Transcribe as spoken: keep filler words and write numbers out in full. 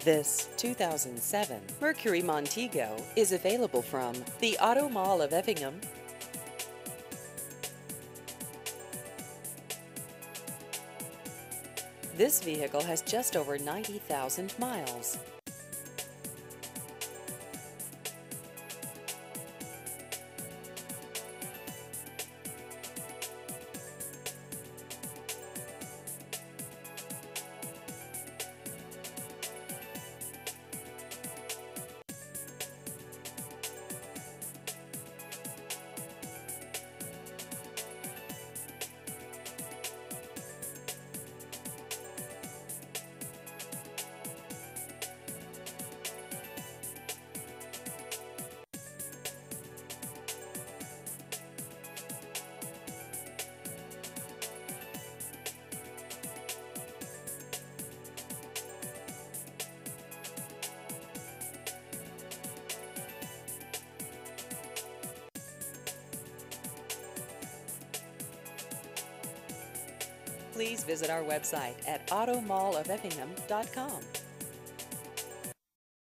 This two thousand seven Mercury Montego is available from the Auto Mall of Effingham. This vehicle has just over ninety thousand miles. Please visit our website at auto mall of effingham dot com.